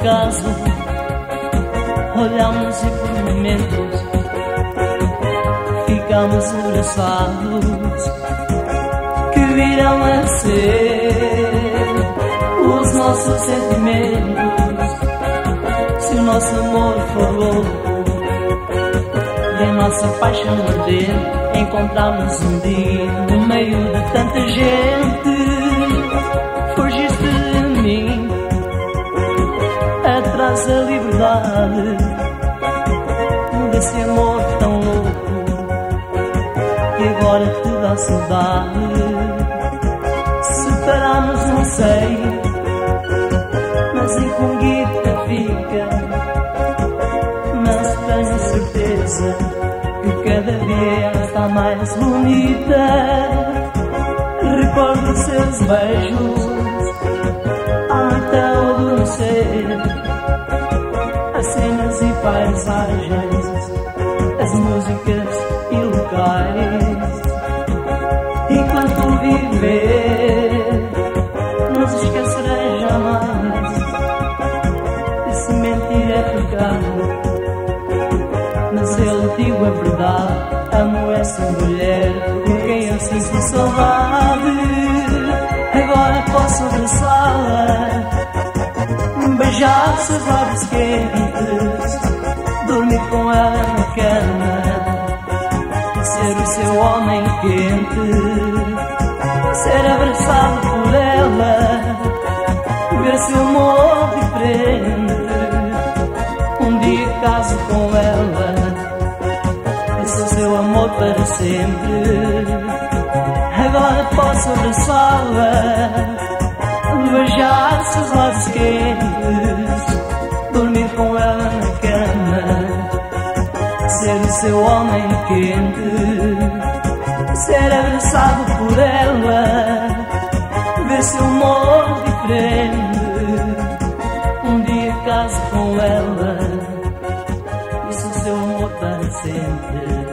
acaso, olhamos e por momentos ficamos abraçados, que virão a ser os nossos sentimentos. Se o nosso amor for louco e a nossa paixão arder, encontramos um dia no meio de tanta gente. Fugiste de mim atrás da liberdade, desse amor tão louco que agora te dá saudade. Separamos, não sei, mas incógnita fica. Mas tenho certeza que cada dia ela está mais bonita. Recordo os seus beijos até ao adormecer, as cenas e paisagens, as músicas e locais. Enquanto viver, não se esquecerei jamais. E se mentir é pecado, mas eu digo a verdade. Amo essa mulher por quem eu sinto saudade. Agora posso abraçá-la, beijar seus lábios quentes, dormir com ela na cama, ser o seu homem quente, ser abraçado por ela, ver seu amor diferente. Um dia caso com ela, esse é o seu amor para sempre. Agora posso abraçá-la, beijar seus lábios quentes, dormir com ela na cama, ser o seu homem quente, ser abraçado por ela, ver seu amor diferente. Um dia caso com ela, isso é o seu amor para sempre.